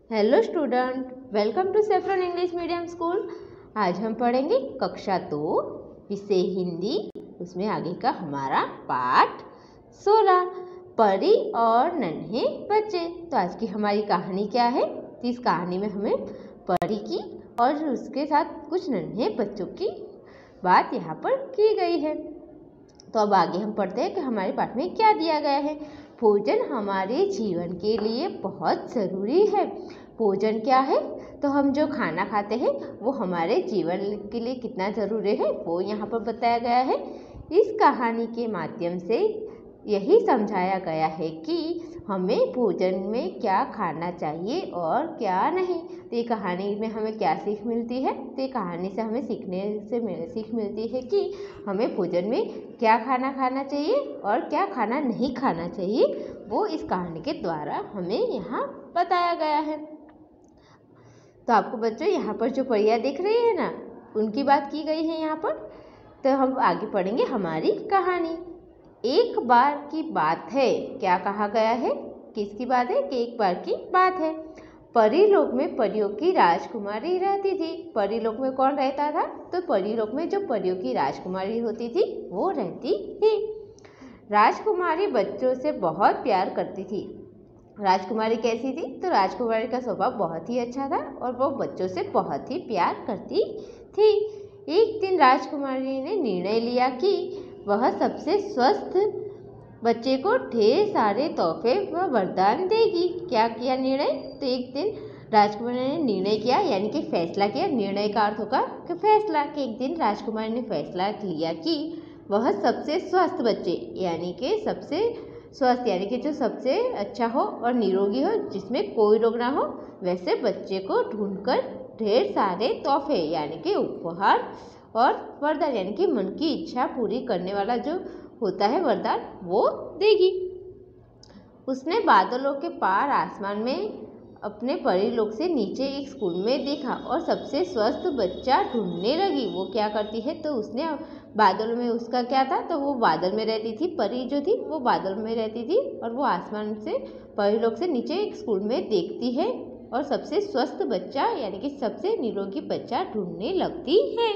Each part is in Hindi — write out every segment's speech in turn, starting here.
Hello student, welcome to saffron English medium school. आज हम पढ़ेंगे कक्षा 2 विषय हिंदी, उसमें आगे का हमारा पाठ 16 परी और नन्हे बच्चे। तो आज की हमारी कहानी क्या है? तो इस कहानी में हमें परी की और उसके साथ कुछ नन्हे बच्चों की बात यहाँ पर की गई है। तो अब आगे हम पढ़ते हैं कि हमारे पाठ में क्या दिया गया है। भोजन हमारे जीवन के लिए बहुत ज़रूरी है। भोजन क्या है? तो हम जो खाना खाते हैं वो हमारे जीवन के लिए कितना ज़रूरी है वो यहाँ पर बताया गया है। इस कहानी के माध्यम से यही समझाया गया है कि हमें भोजन में क्या खाना चाहिए और क्या नहीं। तो ये कहानी में हमें क्या सीख मिलती है? तो ये कहानी से हमें सीख मिलती है कि हमें भोजन में क्या खाना खाना चाहिए और क्या खाना नहीं खाना चाहिए, वो इस कहानी के द्वारा हमें यहाँ बताया गया है। तो आपको बच्चों यहाँ पर जो परियां दिख रही है ना, उनकी बात की गई है यहाँ पर। तो हम आगे पढ़ेंगे हमारी कहानी। एक बार की बात है, क्या कहा गया है? किसकी बात है? कि एक बार की बात है। परीलोक में परियों की राजकुमारी रहती थी। परीलोक में कौन रहता था? तो परीलोक में जो परियों की राजकुमारी होती थी वो रहती थी। राजकुमारी बच्चों से बहुत प्यार करती थी। राजकुमारी कैसी थी? तो राजकुमारी का स्वभाव बहुत ही अच्छा था और वो बच्चों से बहुत ही प्यार करती थी। एक दिन राजकुमारी ने निर्णय लिया कि वह सबसे स्वस्थ बच्चे को ढेर सारे तोहफे व वरदान देगी। क्या किया निर्णय? तो एक दिन राजकुमारी ने निर्णय किया, यानी कि फैसला किया। निर्णय का अर्थ होगा कि फैसला। कि एक दिन राजकुमारी ने फैसला लिया कि वह सबसे स्वस्थ बच्चे, यानी कि सबसे स्वस्थ यानी कि जो सबसे अच्छा हो और निरोगी हो, जिसमें कोई रोग ना हो, वैसे बच्चे को ढूंढकर ढेर सारे तोहफे यानी कि उपहार और वरदान यानी कि मन की इच्छा पूरी करने वाला जो होता है वरदान, वो देगी। उसने बादलों के पार आसमान में अपने परीलोक से नीचे एक स्कूल में देखा और सबसे स्वस्थ बच्चा ढूंढने लगी। वो क्या करती है? तो उसने बादल में, उसका क्या था? तो वो बादल में रहती थी। परी जो थी वो बादल में रहती थी और वो आसमान से परीलोक से नीचे एक स्कूल में देखती है और सबसे स्वस्थ बच्चा यानी कि सबसे निरोगी बच्चा ढूंढने लगती है।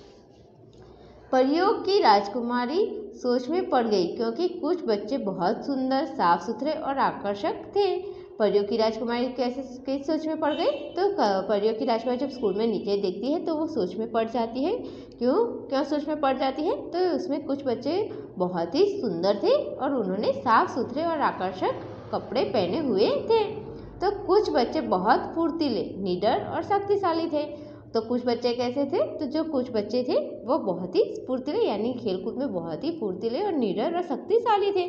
परियों की राजकुमारी सोच में पड़ गई, क्योंकि कुछ बच्चे बहुत सुंदर, साफ सुथरे और आकर्षक थे। परियों की राजकुमारी कैसे सोच में पड़ गई? तो परियों की राजकुमारी जब स्कूल में नीचे देखती है तो वो सोच में पड़ जाती है। क्यों सोच में पड़ जाती है? तो उसमें कुछ बच्चे बहुत ही सुंदर थे और उन्होंने साफ सुथरे और आकर्षक कपड़े पहने हुए थे। तो कुछ बच्चे बहुत फुर्तीले, निडर और शक्तिशाली थे। तो कुछ बच्चे कैसे थे? तो जो कुछ बच्चे थे वो बहुत ही फुर्तीले यानी खेलकूद में बहुत ही फुर्तीले और निडर और शक्तिशाली थे।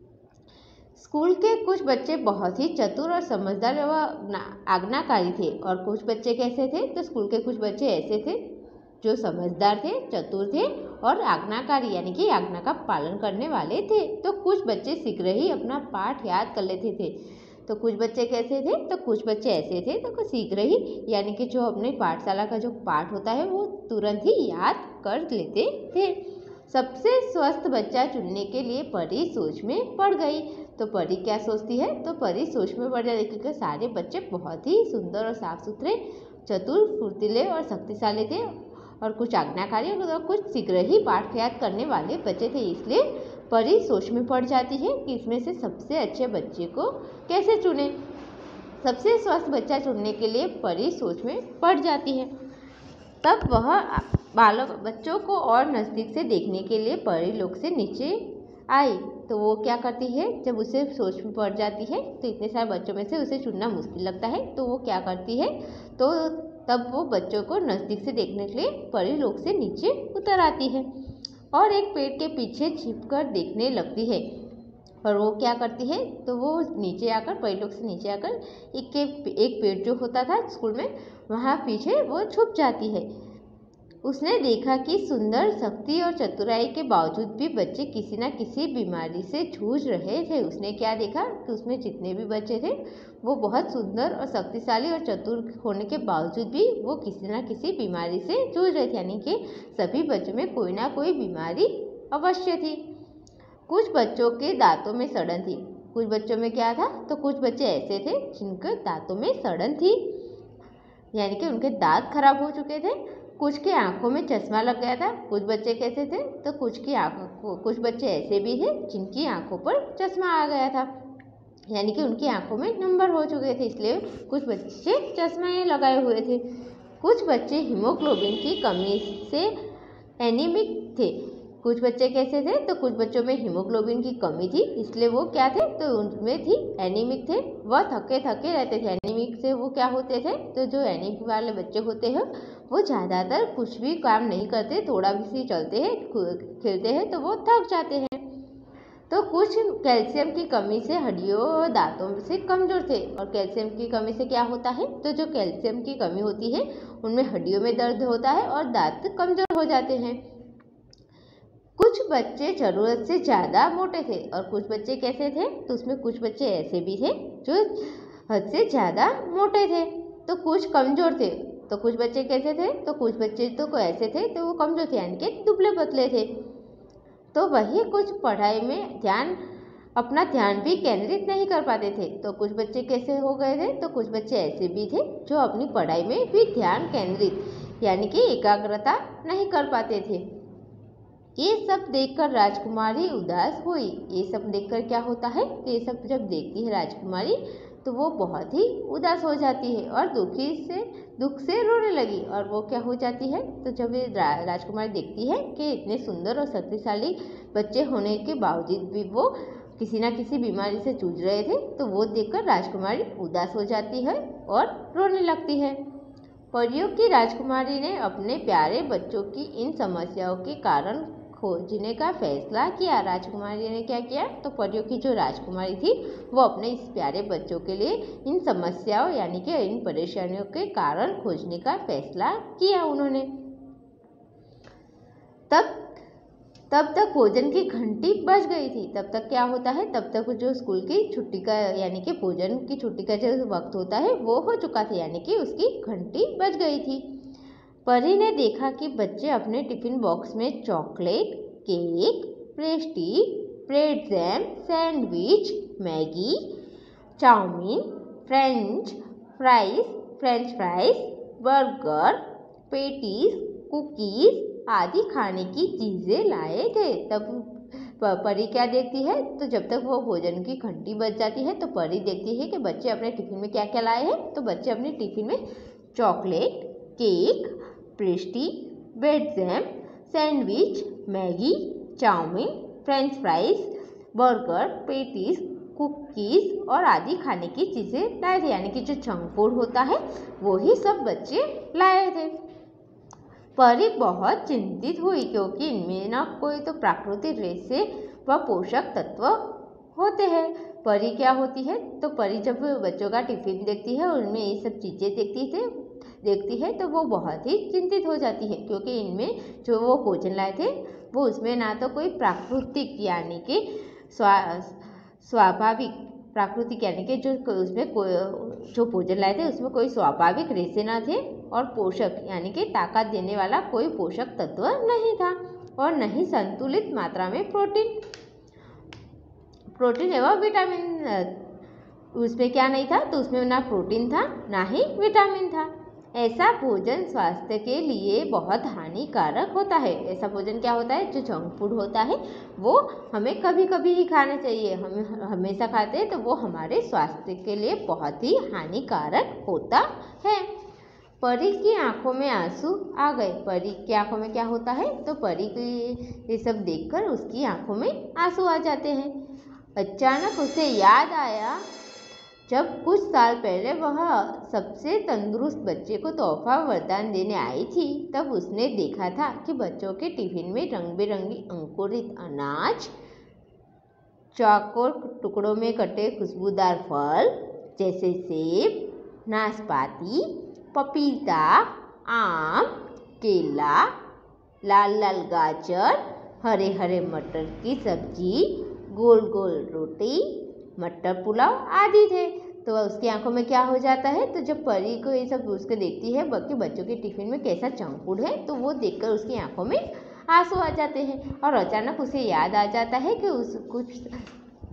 स्कूल के कुछ बच्चे बहुत ही चतुर और समझदार व आज्ञाकारी थे। और कुछ बच्चे कैसे थे? तो स्कूल के कुछ बच्चे ऐसे थे जो समझदार थे, चतुर थे और आज्ञाकारी यानी कि आज्ञा का पालन करने वाले थे। तो कुछ बच्चे शीघ्र ही अपना पाठ याद कर लेते थे। तो कुछ बच्चे कैसे थे? तो कुछ बच्चे ऐसे थे तो कुछ शीघ्र ही यानी कि जो अपने पाठशाला का जो पाठ होता है वो तुरंत ही याद कर लेते थे। सबसे स्वस्थ बच्चा चुनने के लिए परी सोच में पड़ गई। तो परी क्या सोचती है? तो परी सोच में पड़ जाती, क्योंकि सारे बच्चे बहुत ही सुंदर और साफ सुथरे, चतुर, फुर्तीले और शक्तिशाली थे और कुछ आज्ञाकारी और कुछ शीघ्र ही पाठ याद करने वाले बच्चे थे। इसलिए परी सोच में पड़ जाती है कि इसमें से सबसे अच्छे बच्चे को कैसे चुने। सबसे स्वस्थ बच्चा चुनने के लिए परी सोच में पड़ जाती है। तब वह बच्चों को और नज़दीक से देखने के लिए परीलोक से नीचे आई। तो वो क्या करती है? जब उसे सोच में पड़ जाती है तो इतने सारे बच्चों में से उसे चुनना मुश्किल लगता है, तो वो क्या करती है? तो तब वो बच्चों को नज़दीक से देखने के लिए परीलोक से नीचे उतर आती है और एक पेड़ के पीछे छिपकर देखने लगती है। और वो क्या करती है? तो वो नीचे आकर, परीलोक से नीचे आकर एक पेड़ जो होता था स्कूल में, वहाँ पीछे वो छुप जाती है। उसने देखा कि सुंदर, शक्ति और चतुराई के बावजूद भी बच्चे किसी न किसी बीमारी से जूझ रहे थे। उसने क्या देखा कि उसमें जितने भी बच्चे थे वो बहुत सुंदर और शक्तिशाली और चतुर होने के बावजूद भी वो किसी न किसी बीमारी से जूझ रहे थे, यानी कि सभी बच्चों में कोई ना कोई बीमारी अवश्य थी। कुछ बच्चों के दांतों में सड़न थी, कुछ बच्चों में क्या था, तो कुछ बच्चे ऐसे थे जिनके दांतों में सड़न थी, यानी कि उनके दांत खराब हो चुके थे। कुछ की आंखों में चश्मा लग गया था। कुछ बच्चे कैसे थे, तो कुछ बच्चे ऐसे भी थे जिनकी आंखों पर चश्मा आ गया था, यानी कि उनकी आंखों में नंबर हो चुके थे, इसलिए कुछ बच्चे चश्मा लगाए हुए थे। कुछ बच्चे हीमोग्लोबिन की कमी से एनीमिक थे। कुछ बच्चे कैसे थे, तो कुछ बच्चों में हीमोग्लोबिन की कमी थी, इसलिए वो क्या थे, तो उनमें थी एनीमिक थे। वह थके थके रहते थे। एनीमिक से वो क्या होते थे, तो जो एनीमिक वाले बच्चे होते हैं वो ज़्यादातर कुछ भी काम नहीं करते, थोड़ा भी चलते हैं खेलते हैं तो वो थक जाते हैं। तो कुछ कैल्शियम की कमी से हड्डियों और दांतों से कमज़ोर थे। और कैल्शियम की कमी से क्या होता है, तो जो कैल्शियम की कमी होती है उनमें हड्डियों में दर्द होता है और दांत कमज़ोर हो जाते हैं। कुछ बच्चे ज़रूरत से ज़्यादा मोटे थे और कुछ बच्चे कैसे थे, तो उसमें कुछ बच्चे ऐसे भी थे जो हद से ज़्यादा मोटे थे। तो कुछ कमज़ोर थे। तो कुछ बच्चे कैसे थे, तो कुछ बच्चे तो ऐसे थे तो वो कमज़ोर थे, यानी कि दुबले पतले थे। तो वही कुछ पढ़ाई में अपना ध्यान भी केंद्रित नहीं कर पाते थे। तो कुछ बच्चे कैसे हो गए थे, तो कुछ बच्चे ऐसे भी थे जो अपनी पढ़ाई में भी ध्यान केंद्रित यानी कि एकाग्रता नहीं कर पाते थे। ये सब देखकर राजकुमारी उदास हुई। ये सब देखकर क्या होता है, तो ये सब जब देखती है राजकुमारी तो वो बहुत ही उदास हो जाती है और दुख से रोने लगी। और वो क्या हो जाती है, तो जब ये राजकुमारी देखती है कि इतने सुंदर और शक्तिशाली बच्चे होने के बावजूद भी वो किसी न किसी बीमारी से जूझ रहे थे, तो वो देखकर राजकुमारी उदास हो जाती है और रोने लगती है। परियों की राजकुमारी ने अपने प्यारे बच्चों की इन समस्याओं के कारण खोजने का फैसला किया। राजकुमारी ने क्या किया, तो परियों की जो राजकुमारी थी वो अपने इस प्यारे बच्चों के लिए इन समस्याओं यानी कि इन परेशानियों के कारण खोजने का फैसला किया उन्होंने। तब तक भोजन की घंटी बज गई थी। तब तक क्या होता है, तब तक जो स्कूल की छुट्टी का यानी कि भोजन की छुट्टी का जो वक्त होता है वो हो चुका था, यानी कि उसकी घंटी बज गई थी। परी ने देखा कि बच्चे अपने टिफिन बॉक्स में chocolate, cake, pastry, bread jam, sandwich, Maggi, chow mein, French fries, burger, patties, cookies आदि खाने की चीज़ें लाए थे। तब परी क्या देखती है, तो जब तक वो भोजन की घंटी बज जाती है तो परी देखती है कि बच्चे अपने टिफिन में क्या क्या लाए हैं। तो बच्चे अपने टिफिन में chocolate, cake, pastry, bread jam, sandwich, Maggi, chow mein, French fries, burger, patties, cookies और आदि खाने की चीज़ें लाए थे, यानी कि जो जंक फूड होता है वो ही सब बच्चे लाए थे। परी बहुत चिंतित हुई क्योंकि इनमें ना कोई तो प्राकृतिक रेशे व पोषक तत्व होते हैं। परी क्या होती है, तो परी जब बच्चों का टिफिन देखती है और उनमें ये सब चीज़ें देखती है तो वो बहुत ही चिंतित हो जाती है, क्योंकि इनमें जो वो भोजन लाए थे वो उसमें ना तो कोई प्राकृतिक यानी कि स्वाभाविक प्राकृतिक यानी कि जो भोजन लाए थे उसमें कोई स्वाभाविक रेशे ना थे और पोषक यानी कि ताकत देने वाला कोई पोषक तत्व नहीं था और न ही संतुलित मात्रा में प्रोटीन एवं विटामिन उसमें क्या नहीं था, तो उसमें ना प्रोटीन था ना ही विटामिन था। ऐसा भोजन स्वास्थ्य के लिए बहुत हानिकारक होता है। ऐसा भोजन क्या होता है, जो जंक फूड होता है वो हमें कभी कभी ही खाना चाहिए। हम हमेशा खाते हैं तो वो हमारे स्वास्थ्य के लिए बहुत ही हानिकारक होता है। परी की आंखों में आंसू आ गए। परी की आंखों में क्या होता है, तो परी की ये सब देखकर उसकी आंखों में आंसू आ जाते हैं। अचानक उसे याद आया जब कुछ साल पहले वह सबसे तंदुरुस्त बच्चे को तोहफा वरदान देने आई थी, तब उसने देखा था कि बच्चों के टिफिन में रंग बिरंगी अंकुरित अनाज, चौकोर टुकड़ों में कटे खुशबूदार फल जैसे सेब, नाशपाती, पपीता, आम, केला, लाल लाल गाजर, हरे हरे मटर की सब्जी, गोल गोल रोटी, मटर पुलाव आदि थे। तो उसकी आंखों में क्या हो जाता है, तो जब परी को ये सब उसको देखती है बाकी बच्चों के टिफिन में कैसा जंक फूड है, तो वो देखकर उसकी आंखों में आंसू आ जाते हैं। और अचानक उसे याद आ जाता है कि कुछ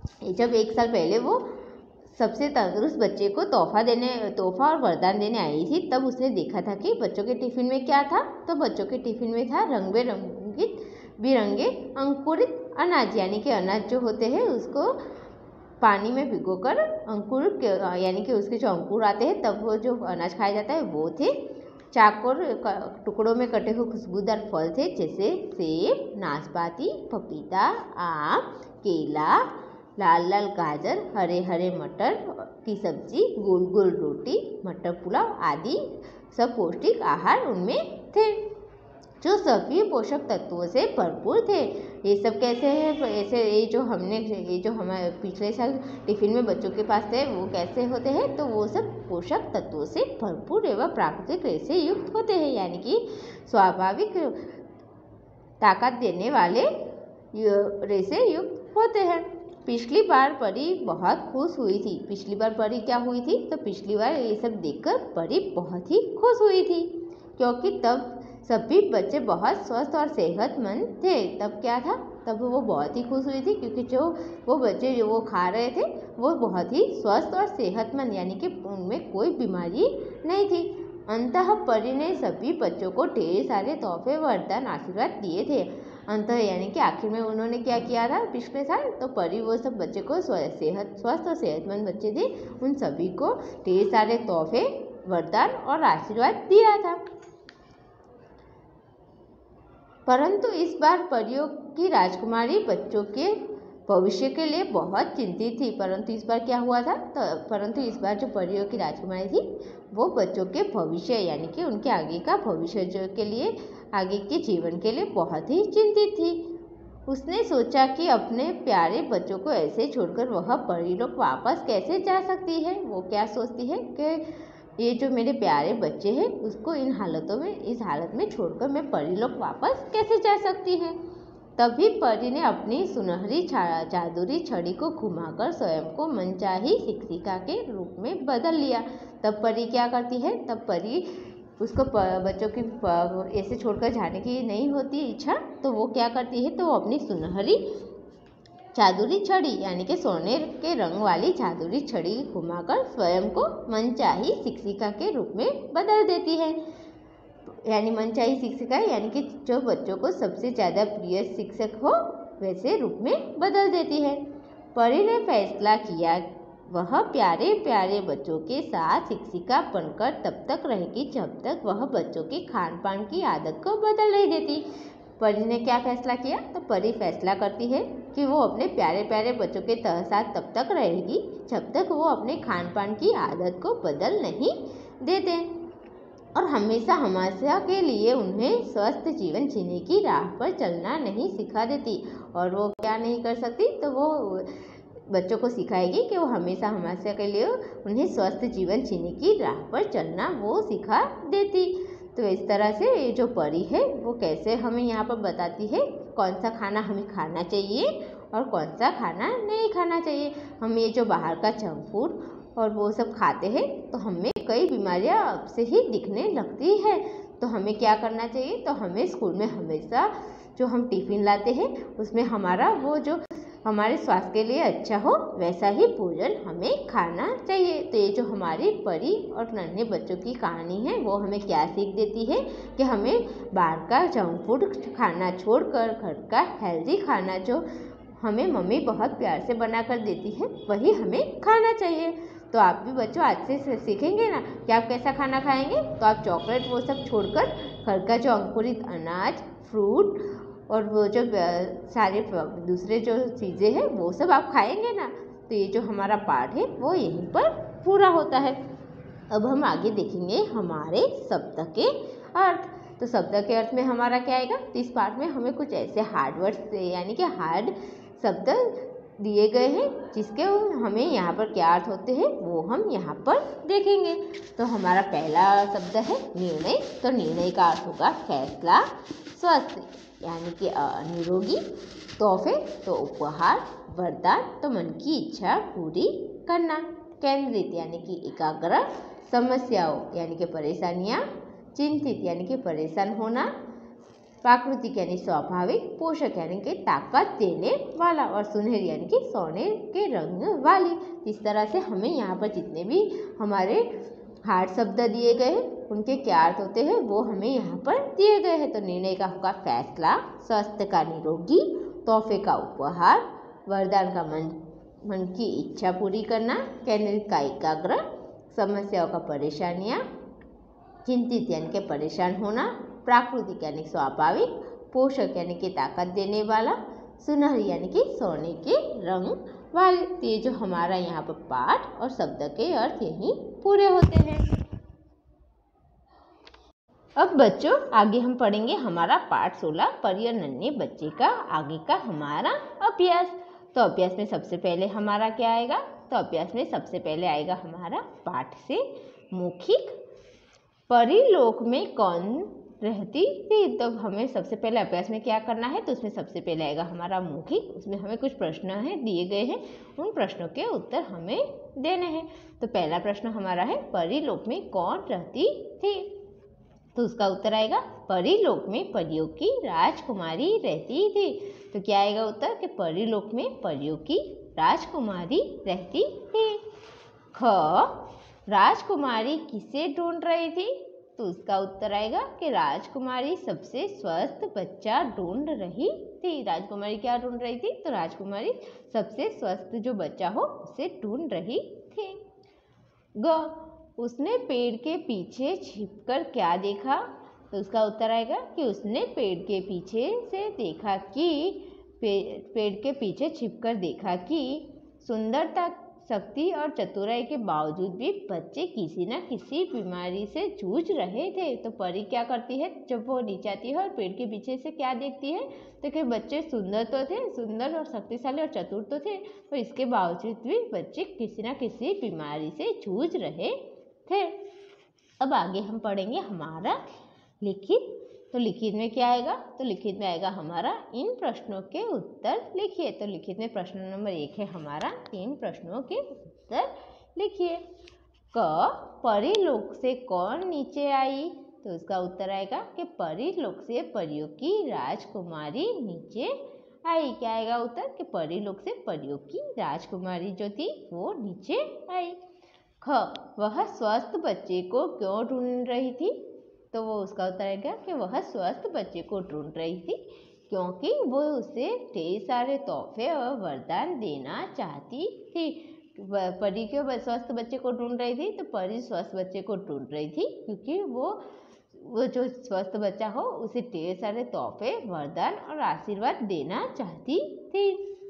जब 1 साल पहले वो सबसे तंदुरुस्त बच्चे को तोहफा और वरदान देने आई थी, तब उसने देखा था कि बच्चों के टिफ़िन में क्या था। तो बच्चों के टिफ़िन में था रंग बिरंगे अंकुरित अनाज, यानी कि अनाज जो होते हैं उसको पानी में भिगोकर यानी कि उसके जो अंकुर आते हैं तब वो जो अनाज खाया जाता है वो थे। चाकोर टुकड़ों में कटे हुए खुशबूदार फल थे, जैसे सेब, नाशपाती, पपीता, आम, केला, लाल लाल गाजर, हरे हरे मटर की सब्जी, गोल गोल रोटी, मटर पुलाव आदि सब पौष्टिक आहार उनमें थे, जो सभी पोषक तत्वों से भरपूर थे। ये सब कैसे है, ऐसे ये जो हमारे पिछले साल टिफ़िन में बच्चों के पास थे वो कैसे होते हैं, तो वो सब पोषक तत्वों से भरपूर एवं प्राकृतिक रेसे युक्त होते हैं, यानी कि स्वाभाविक ताकत देने वाले रेसे युक्त होते हैं। पिछली बार परी बहुत खुश हुई थी। पिछली बार परी क्या हुई थी, तो पिछली बार ये सब देखकर परी बहुत ही खुश हुई थी, क्योंकि तब सभी बच्चे बहुत स्वस्थ और सेहतमंद थे। तब क्या था, तब वो बहुत ही खुश हुई थी, क्योंकि जो वो बच्चे जो वो खा रहे थे वो बहुत ही स्वस्थ और सेहतमंद, यानी कि उनमें कोई बीमारी नहीं थी। अंततः परी ने सभी बच्चों को ढेर सारे तोहफे, वरदान, आशीर्वाद दिए थे। अंत यानी कि आखिर में उन्होंने क्या किया था पिछले साल, तो परी वो सब बच्चे को स्वस्थ और सेहतमंद बच्चे थे, उन सभी को ढेर सारे तोहफे, वरदान और आशीर्वाद दिया था। परंतु इस बार परियों की राजकुमारी बच्चों के भविष्य के लिए बहुत चिंतित थी। परंतु इस बार क्या हुआ था, परंतु इस बार जो परियों की राजकुमारी थी वो बच्चों के भविष्य, यानी कि उनके आगे का भविष्य जो के लिए, आगे के जीवन के लिए बहुत ही चिंतित थी। उसने सोचा कि अपने प्यारे बच्चों को ऐसे छोड़कर वह परीलोक वापस कैसे जा सकती है। वो क्या सोचती है कि ये जो मेरे प्यारे बच्चे हैं उसको इस हालत में छोड़कर मैं परीलोक वापस कैसे जा सकती है। तभी परी ने अपनी सुनहरी जादुई छड़ी को घुमाकर स्वयं को मनचाही शिक्षिका के रूप में बदल लिया। तब परी क्या करती है, तब परी उसको बच्चों की ऐसे छोड़कर जाने की नहीं होती इच्छा, तो वो क्या करती है, तो वो अपनी सुनहरी जादुई छड़ी यानी कि सोने के रंग वाली जादुई छड़ी घुमाकर स्वयं को मनचाही शिक्षिका के रूप में बदल देती है। यानी मनचाही शिक्षिका यानी कि जो बच्चों को सबसे ज़्यादा प्रिय शिक्षक हो वैसे रूप में बदल देती है। परी ने फैसला किया वह प्यारे प्यारे बच्चों के साथ शिक्षिका बनकर तब तक रहेगी जब तक वह बच्चों के खान पान की आदत को बदल नहीं देती। परी ने क्या फैसला किया, तो परी फैसला करती है कि वो अपने प्यारे प्यारे बच्चों के साथ तब तक रहेगी जब तक वो अपने खान पान की आदत को बदल नहीं देते और हमेशा हमेशा के लिए उन्हें स्वस्थ जीवन जीने की राह पर चलना नहीं सिखा देती। और वो क्या नहीं कर सकती, तो वो बच्चों को सिखाएगी कि वो हमेशा हमेशा के लिए उन्हें स्वस्थ जीवन जीने की राह पर चलना वो सिखा देती। तो इस तरह से ये जो परी है वो कैसे हमें यहाँ पर बताती है कौन सा खाना हमें खाना चाहिए और कौन सा खाना नहीं खाना चाहिए। हम ये जो बाहर का जंक फूड और वो सब खाते हैं तो हमें कई बीमारियाँ अब से ही दिखने लगती है। तो हमें क्या करना चाहिए, तो हमें स्कूल में हमेशा जो हम टिफ़िन लाते हैं उसमें हमारा वो जो हमारे स्वास्थ्य के लिए अच्छा हो वैसा ही भोजन हमें खाना चाहिए। तो ये जो हमारी परी और नन्हे बच्चों की कहानी है वो हमें क्या सीख देती है कि हमें बाहर का जंक फूड खाना छोड़कर घर का हेल्दी खाना जो हमें मम्मी बहुत प्यार से बना कर देती है वही हमें खाना चाहिए। तो आप भी बच्चों आज से सीखेंगे ना कि आप कैसा खाना खाएंगे। तो आप चॉकलेट वो सब छोड़कर घर का जो अंकुरित अनाज, फ्रूट और वो जो सारे दूसरे जो चीज़ें हैं वो सब आप खाएंगे ना। तो ये जो हमारा पाठ है वो यहीं पर पूरा होता है। अब हम आगे देखेंगे हमारे शब्द के अर्थ। तो शब्द के अर्थ में हमारा क्या आएगा, तो इस पाठ में हमें कुछ ऐसे हार्ड वर्ड्स यानी कि हार्ड शब्द दिए गए हैं जिसके हमें यहाँ पर क्या अर्थ होते हैं वो हम यहाँ पर देखेंगे। तो हमारा पहला शब्द है निर्णय। तो निर्णय का अर्थ होगा फैसला, स्वस्थ यानी कि निरोगी, तोहफे तो उपहार, वरदान तो मन की इच्छा पूरी करना, केंद्रित यानी कि एकाग्र, समस्याओं यानी कि परेशानियाँ, चिंतित यानी कि परेशान होना, प्राकृतिक यानी स्वाभाविक, पोषक यानी कि ताकत देने वाला, और सुनहरी यानी कि सोने के रंग वाली। इस तरह से हमें यहाँ पर जितने भी हमारे हार्ड शब्द दिए गए हैं उनके क्या अर्थ होते हैं वो हमें यहाँ पर दिए गए हैं। तो निर्णय का होगा फैसला, स्वास्थ्य का निरोगी, तोहफे का उपहार, वरदान का मन की इच्छा पूरी करना, केंद्रित का एकाग्र, समस्याओं का परेशानियाँ, चिंतित यानी कि परेशान होना, प्राकृतिक यानी स्वाभाविक, पोषक यानी कि ताकत देने वाला, सुनहरी यानी कि सोने के रंग वाले। ये जो हमारा यहाँ पर पाठ और शब्द के अर्थ यही पूरे होते हैं। अब बच्चों आगे हम पढ़ेंगे हमारा पाठ 16 परी और नन्हे बच्चे का आगे का हमारा अभ्यास। तो अभ्यास में सबसे पहले हमारा क्या आएगा? तो अभ्यास में सबसे पहले आएगा हमारा पाठ से मौखिक, परीलोक में कौन रहती थी। तो हमें सबसे पहले अभ्यास में क्या करना है, तो उसमें सबसे पहले आएगा हमारा मौखिक। उसमें हमें कुछ प्रश्न हैं दिए गए हैं, उन प्रश्नों के उत्तर हमें देने हैं। तो पहला प्रश्न हमारा है परीलोक में कौन रहती थी। तो उसका उत्तर आएगा परीलोक में परियों की राजकुमारी रहती थी। तो क्या आएगा उत्तर कि परीलोक में परियों की राजकुमारी रहती थी। ख, राजकुमारी किसे ढूंढ रही थी। तो उसका उत्तर आएगा कि राजकुमारी सबसे स्वस्थ बच्चा ढूंढ रही थी। राजकुमारी क्या ढूंढ रही थी, तो राजकुमारी सबसे स्वस्थ जो बच्चा हो उसे ढूंढ रही थी। ग, उसने पेड़ के पीछे छिपकर क्या देखा। तो उसका उत्तर आएगा कि उसने पेड़ के पीछे से देखा कि पेड़ के पीछे छिपकर देखा कि सुंदरता, शक्ति और चतुराई के बावजूद भी बच्चे किसी न किसी बीमारी से जूझ रहे थे। तो परी क्या करती है, जब वो नीचे आती है और पेड़ के पीछे से क्या देखती है, तो कि बच्चे सुंदर तो थे, सुंदर और शक्तिशाली और चतुर तो थे, तो इसके बावजूद भी बच्चे किसी न किसी बीमारी से जूझ रहे थे। अब आगे हम पढ़ेंगे हमारा लिखित। तो लिखित में क्या आएगा, तो लिखित में आएगा हमारा इन प्रश्नों के उत्तर लिखिए। तो लिखित में प्रश्न नंबर 1 है हमारा 3 प्रश्नों के उत्तर लिखिए। क, परीलोक से कौन नीचे आई। तो उसका उत्तर आएगा कि परीलोक से परियों की राजकुमारी नीचे आई। क्या आएगा उत्तर कि परीलोक से परियों की राजकुमारी जो थी वो नीचे आई। ख, वह स्वस्थ बच्चे को क्यों ढूंढ रही थी। तो वो उसका उत्तर आएगा कि वह स्वस्थ बच्चे को ढूंढ रही थी क्योंकि वो उसे ढेर सारे तोहफे और वरदान देना चाहती थी। परी क्यों स्वस्थ बच्चे को ढूंढ रही थी, तो परी स्वस्थ बच्चे को ढूंढ रही थी क्योंकि वो जो स्वस्थ बच्चा हो उसे ढेर सारे तोहफे, वरदान और आशीर्वाद देना चाहती थी।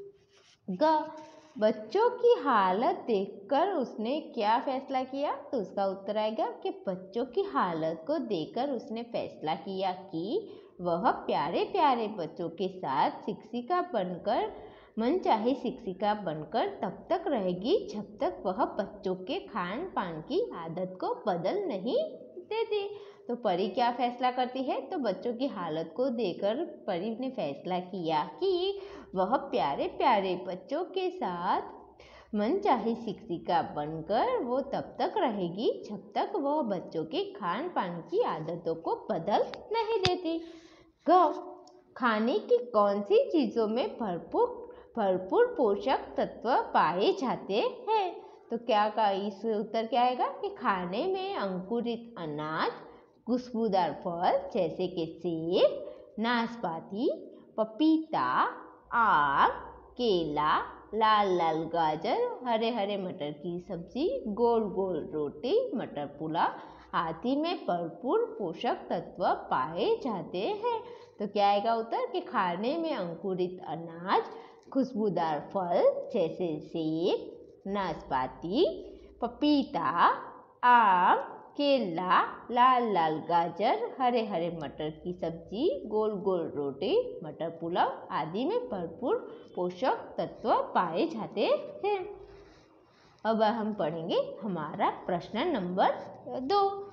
ग, बच्चों की हालत देखकर उसने क्या फैसला किया। तो उसका उत्तर आएगा कि बच्चों की हालत को देखकर उसने फैसला किया कि वह प्यारे प्यारे बच्चों के साथ शिक्षिका बनकर, मनचाही शिक्षिका बनकर तब तक रहेगी जब तक वह बच्चों के खान पान की आदत को बदल नहीं देती। तो परी क्या फैसला करती है, तो बच्चों की हालत को देखकर परी ने फैसला किया कि वह प्यारे प्यारे बच्चों के साथ मनचाही शिक्षिका बनकर वो तब तक रहेगी जब तक वह बच्चों के खान पान की आदतों को बदल नहीं देती। ग, खाने की कौन सी चीज़ों में भरपूर पोषक तत्व पाए जाते हैं। तो क्या का इस उत्तर क्या आएगा कि खाने में अंकुरित अनाज, खुशबूदार फल जैसे कि सेब, नाशपाती, पपीता, आम, केला, लाल लाल गाजर, हरे हरे मटर की सब्जी, गोल गोल रोटी, मटर पुलाव आदि में भरपूर पोषक तत्व पाए जाते हैं। तो क्या आएगा उत्तर कि खाने में अंकुरित अनाज, खुशबूदार फल जैसे सेब, नाशपाती, पपीता, आम, केला, लाल लाल गाजर, हरे हरे मटर की सब्जी, गोल गोल रोटी, मटर पुलाव आदि में भरपूर पोषक तत्व पाए जाते हैं। अब हम पढ़ेंगे हमारा प्रश्न नंबर 2।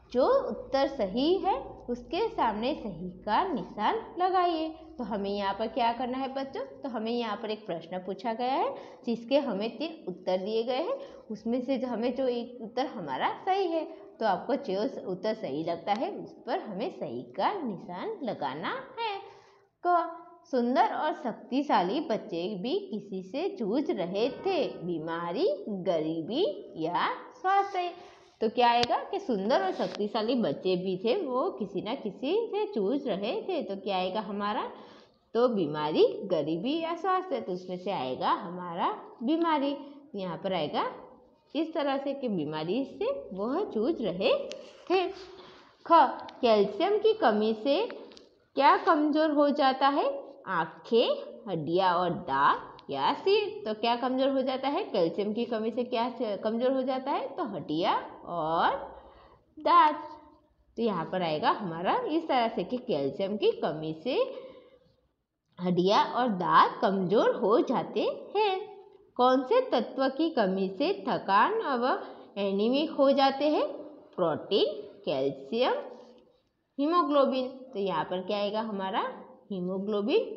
जो उत्तर सही है उसके सामने सही का निशान लगाइए। तो हमें यहाँ पर क्या करना है बच्चों, तो हमें यहाँ पर एक प्रश्न पूछा गया है जिसके हमें 3 उत्तर दिए गए हैं। उसमें से जो एक उत्तर हमारा सही है, तो आपको जो उत्तर सही लगता है उस पर हमें सही का निशान लगाना है। तो सुंदर और शक्तिशाली बच्चे भी किसी से जूझ रहे थे, बीमारी, गरीबी या स्वास्थ्य। तो क्या आएगा कि सुंदर और शक्तिशाली बच्चे भी थे, वो किसी ना किसी से जूझ रहे थे। तो क्या आएगा हमारा, तो बीमारी, गरीबी या स्वास्थ्य। तो उसमें से आएगा हमारा बीमारी। यहाँ पर आएगा इस तरह से कि बीमारी से वह जूझ रहे थे। ख, कैल्शियम की कमी से क्या कमजोर हो जाता है, आँखें, हड्डियाँ और दांत या सिर। तो क्या कमजोर हो जाता है, कैल्शियम की कमी से क्या कमजोर हो जाता है, तो हड्डियाँ और दांत। तो यहाँ पर आएगा हमारा इस तरह से कि कैल्शियम की कमी से हड्डियाँ और दांत कमजोर हो जाते हैं। कौन से तत्व की कमी से थकान व एनीमिक हो जाते हैं, प्रोटीन, कैल्शियम, हीमोग्लोबिन। तो यहाँ पर क्या आएगा हमारा, हीमोग्लोबिन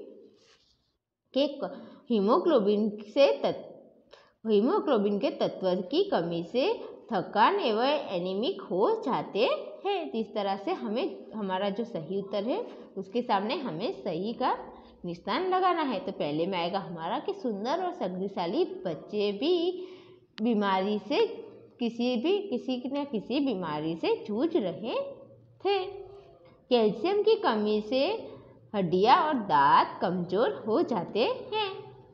के तत्व की कमी से थकान एवं एनीमिक हो जाते हैं। इस तरह से हमें हमारा जो सही उत्तर है उसके सामने हमें सही का निशान लगाना है। तो पहले में आएगा हमारा कि सुंदर और शक्तिशाली बच्चे भी बीमारी से किसी न किसी बीमारी से जूझ रहे थे। कैल्शियम की कमी से हड्डियाँ और दांत कमजोर हो जाते हैं।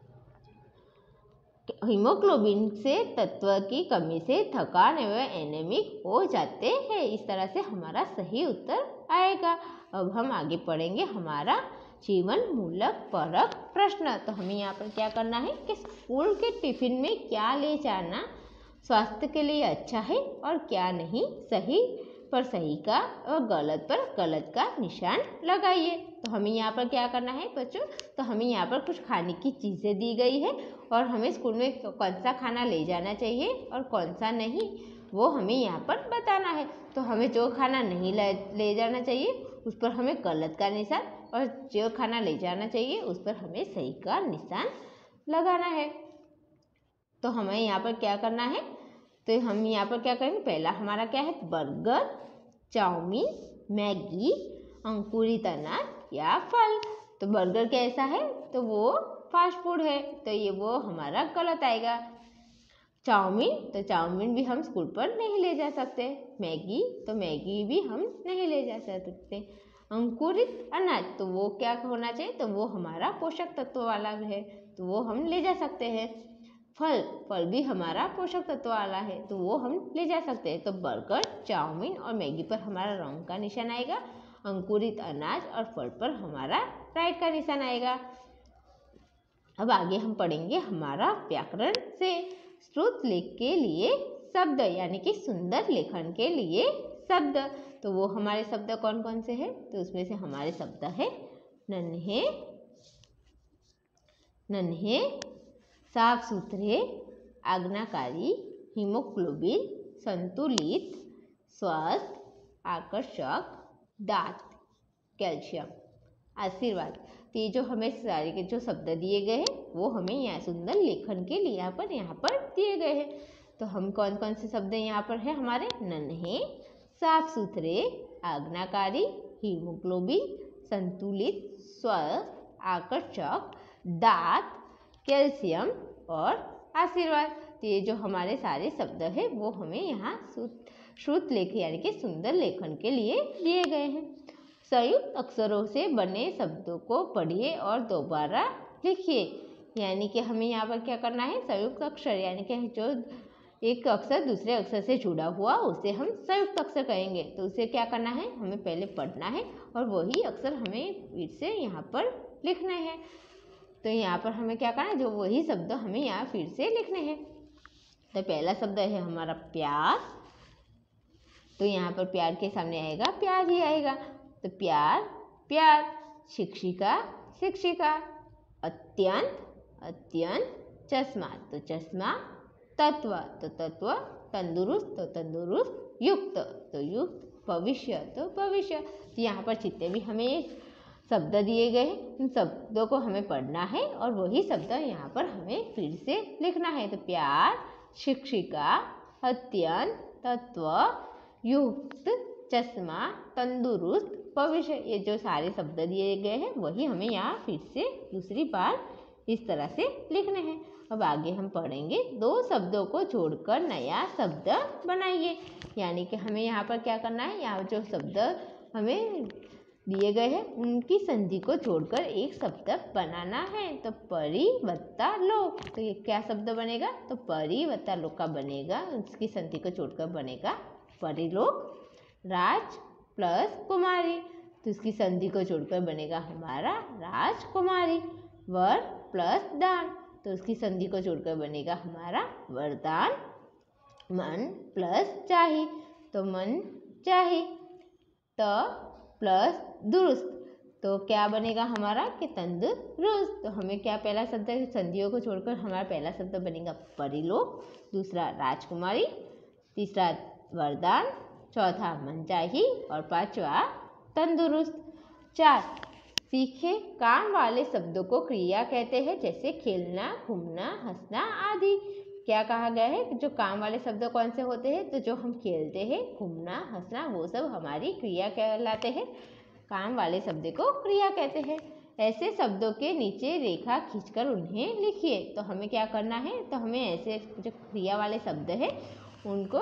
हीमोग्लोबिन से तत्व की कमी से थकान एवं एनीमिक हो जाते हैं। इस तरह से हमारा सही उत्तर आएगा। अब हम आगे पढ़ेंगे हमारा जीवन मूलक परक प्रश्न। तो हमें यहाँ पर क्या करना है कि स्कूल के टिफिन में क्या ले जाना स्वास्थ्य के लिए अच्छा है और क्या नहीं, सही पर सही का और गलत पर गलत का निशान लगाइए। तो हमें यहाँ पर क्या करना है बच्चों, तो हमें यहाँ पर कुछ खाने की चीज़ें दी गई है और हमें स्कूल में कौन सा खाना ले जाना चाहिए और कौन सा नहीं, वो हमें यहाँ पर बताना है। तो हमें जो खाना नहीं ले जाना चाहिए उस पर हमें गलत का निशान, और जो खाना ले जाना चाहिए उस पर हमें सही का निशान लगाना है। तो हमें यहाँ पर क्या करना है, तो हम यहाँ पर क्या करेंगे, पहला हमारा क्या है, बर्गर, चाउमीन, मैगी, अंकुरित अनाज या फल। तो बर्गर कैसा है, तो वो फास्ट फूड है, तो ये वो हमारा गलत आएगा। चाउमीन, तो चाउमीन भी हम स्कूल पर नहीं ले जा सकते। मैगी, तो मैगी भी हम नहीं ले जा सकते। अंकुरित अनाज, तो वो क्या होना चाहिए, तो वो हमारा पोषक तत्व वाला है, तो वो हम ले जा सकते हैं। फल भी हमारा पोषक तत्व वाला है, तो वो हम ले जा सकते हैं। तो बर्गर, चाउमीन और मैगी पर हमारा रॉन्ग का निशान आएगा, अंकुरित अनाज और फल पर हमारा राइट का निशान आएगा। अब आगे हम पढ़ेंगे हमारा व्याकरण से श्रुत लेख के लिए शब्द, यानी कि सुंदर लेखन के लिए शब्द। तो वो हमारे शब्द कौन कौन से हैं, तो उसमें से हमारे शब्द है नन्हे, साफ सुथरे, आज्ञाकारी, हीमोग्लोबिन, संतुलित, स्वस्थ, आकर्षक, दांत, कैल्शियम, आशीर्वाद। तो ये जो हमें सारे के जो शब्द दिए गए हैं वो हमें यहाँ सुंदर लेखन के लिए यहाँ पर दिए गए हैं। तो हम कौन कौन से शब्द यहाँ पर है हमारे, नन्हे, साफ सुथरे, आज्ञाकारी, हीमोग्लोबिन, संतुलित, स्वस्थ, आकर्षक, दांत, कैल्शियम और आशीर्वाद। तो ये जो हमारे सारे शब्द है वो हमें यहाँ श्रुत लेख यानी कि सुंदर लेखन के लिए दिए गए हैं। संयुक्त अक्षरों से बने शब्दों को पढ़िए और दोबारा लिखिए। यानी कि हमें यहाँ पर क्या करना है, संयुक्त अक्षर यानी कि जो एक अक्षर दूसरे अक्षर से जुड़ा हुआ उसे हम संयुक्त अक्षर कहेंगे। तो उसे क्या करना है, हमें पहले पढ़ना है और वही अक्षर हमें फिर से यहाँ पर लिखने हैं। तो यहाँ पर हमें क्या करना है, जो वही शब्द हमें यहाँ फिर से लिखने हैं। तो पहला शब्द है हमारा प्यार, तो यहाँ पर प्यार के सामने आएगा प्यार ही आएगा। तो प्यार, प्यार। शिक्षिका, शिक्षिका। अत्यंत, अत्यंत। चश्मा, तो चश्मा। तत्व, तो तत्व। तंदुरुस्त, तो तंदुरुस्त। युक्त, तो युक्त। भविष्य तो भविष्य। तो यहाँ पर जितने भी हमें शब्द दिए गए हैं उन शब्दों को हमें पढ़ना है और वही शब्द यहाँ पर हमें फिर से लिखना है। तो प्यार, शिक्षिका, अत्यंत, तत्व, युक्त, चश्मा, तंदुरुस्त, भविष्य, ये जो सारे शब्द दिए गए हैं वही हमें यहाँ फिर से दूसरी बार इस तरह से लिखने हैं। अब आगे हम पढ़ेंगे दो शब्दों को जोड़कर नया शब्द बनाइए। यानी कि हमें यहाँ पर क्या करना है, यहाँ जो शब्द हमें दिए गए हैं उनकी संधि को जोड़कर एक शब्द बनाना है। तो परी वत्ता लोक, तो ये क्या शब्द बनेगा, तो परी वत्ता लोक का बनेगा, उसकी संधि को जोड़कर बनेगा परिलोक। राज प्लस कुमारी, तो इसकी संधि को जोड़कर बनेगा हमारा राजकुमारी। वर प्लस दान, तो उसकी संधि को जोड़कर बनेगा हमारा वरदान। मन प्लस चाही, तो मन चाही। त प्लस दुरुस्त, तो क्या बनेगा हमारा कि तंदुरुस्त। तो हमें क्या पहला शब्द संधियों को छोड़कर हमारा पहला शब्द बनेगा परिलोक, दूसरा राजकुमारी, तीसरा वरदान, चौथा मनचाही और पांचवा तंदुरुस्त। 4 सीखे काम वाले शब्दों को क्रिया कहते हैं, जैसे खेलना, घूमना, हंसना आदि। क्या कहा गया है कि जो काम वाले शब्द कौन से होते हैं, तो जो हम खेलते हैं, घूमना, हंसना, वो सब हमारी क्रिया कहलाते हैं। काम वाले शब्द को क्रिया कहते हैं। ऐसे शब्दों के नीचे रेखा खींचकर उन्हें लिखिए। तो हमें क्या करना है, तो हमें ऐसे जो क्रिया वाले शब्द है उनको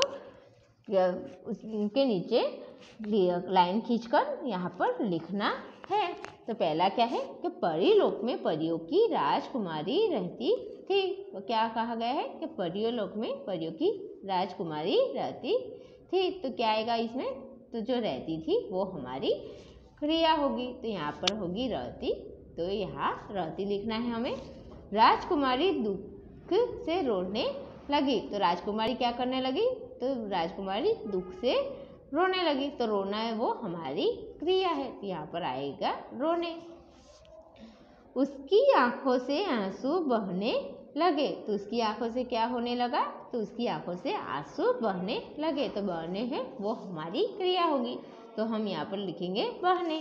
उनके नीचे लाइन खींचकर यहाँ पर लिखना है। तो पहला क्या है कि परीलोक में परियों की राजकुमारी रहती थी। तो क्या कहा गया है कि परियोलोक में परियों की राजकुमारी रहती थी। तो क्या आएगा इसमें, तो जो रहती थी वो हमारी क्रिया होगी। तो यहाँ पर होगी रहती, तो यहाँ रहती लिखना है हमें। राजकुमारी दुख से रोने लगी, तो राजकुमारी क्या करने लगी, तो राजकुमारी दुख से रोने लगी। तो रोना है वो हमारी क्रिया है, तो यहाँ पर आएगा रोने। उसकी आंखों से आंसू बहने लगे, तो उसकी आंखों से क्या होने लगा, तो उसकी आंखों से आंसू बहने लगे। तो बहने हैं वो हमारी क्रिया होगी, तो हम यहाँ पर लिखेंगे बहने।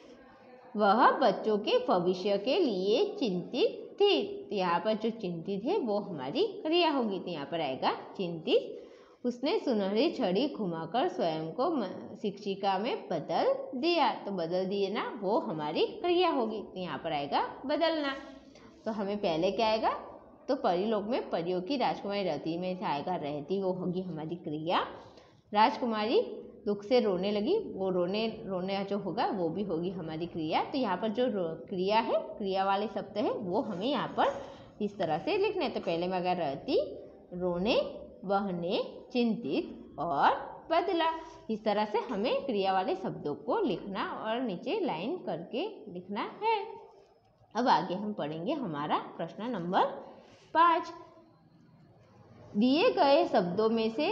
वह बच्चों के भविष्य के लिए चिंतित थी, तो यहाँ पर जो चिंतित है वो हमारी क्रिया होगी, तो यहाँ पर आएगा चिंतित। उसने सुनहरी छड़ी घुमाकर स्वयं को शिक्षिका में बदल दिया, तो बदल दिए ना वो हमारी क्रिया होगी, तो यहाँ पर आएगा बदलना। तो हमें पहले क्या आएगा, तो परिलोक में परियों की राजकुमारी रहती में से आएगा रहती, वो होगी हमारी क्रिया। राजकुमारी दुख से रोने लगी, वो रोने जो होगा वो भी होगी हमारी क्रिया। तो यहाँ पर जो क्रिया है, क्रिया वाले शब्द है वो हमें यहाँ पर इस तरह से लिखने। तो पहले में अगर रहती, रोने, बहने, चिंतित और बदला, इस तरह से हमें क्रिया वाले शब्दों को लिखना और नीचे लाइन करके लिखना है। अब आगे हम पढ़ेंगे हमारा प्रश्न नंबर 5। दिए गए शब्दों में से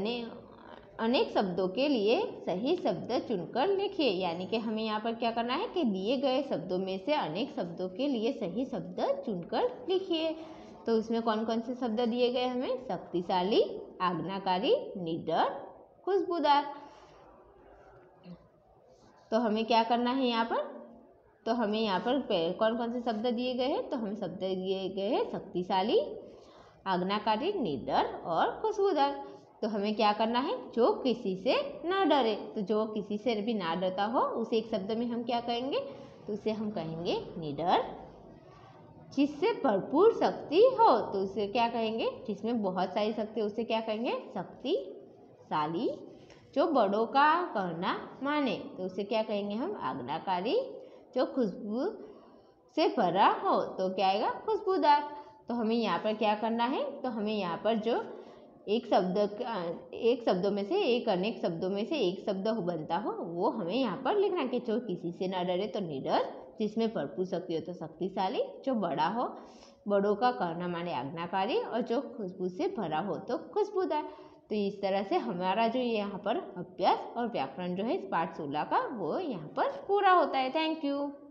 अनेक शब्दों के लिए सही शब्द चुनकर लिखिए। यानी कि हमें यहाँ पर क्या करना है कि दिए गए शब्दों में से अनेक शब्दों के लिए सही शब्द चुनकर लिखिए। तो उसमें कौन कौन से शब्द दिए गए हमें, शक्तिशाली, आज्ञाकारी, निडर, खुशबूदार। तो हमें क्या करना है यहाँ पर, तो हमें यहाँ पर कौन कौन से शब्द दिए गए हैं, तो हमें शब्द दिए गए हैं शक्तिशाली, आज्ञाकारी, निडर और खुशबूदार। तो हमें क्या करना है, जो किसी से न डरे, तो जो किसी से भी ना डरता हो उसे एक शब्द में हम क्या कहेंगे, तो उसे हम कहेंगे निडर। जिससे भरपूर शक्ति हो, तो उसे क्या कहेंगे, जिसमें बहुत सारी शक्ति उसे क्या कहेंगे, शक्तिशाली। जो बड़ों का कहना माने, तो उसे क्या कहेंगे हम, आज्ञाकारी। जो खुशबू से भरा हो, तो क्या आएगा, खुशबूदार। तो हमें यहाँ पर क्या करना है, तो हमें यहाँ पर जो एक शब्दों में से एक, अनेक शब्दों में से एक शब्द बनता हो वो हमें यहाँ पर लिखना कि जो किसी से न डरे तो निडर, जिसमें भरपूर शक्ति हो तो शक्तिशाली, जो बड़ा हो, बड़ों का कहना माने आज्ञाकारी, और जो खुशबू से भरा हो तो खुशबूदार। तो इस तरह से हमारा जो यहाँ पर अभ्यास और व्याकरण जो है इस पाठ 16 का वो यहाँ पर पूरा होता है। Thank you.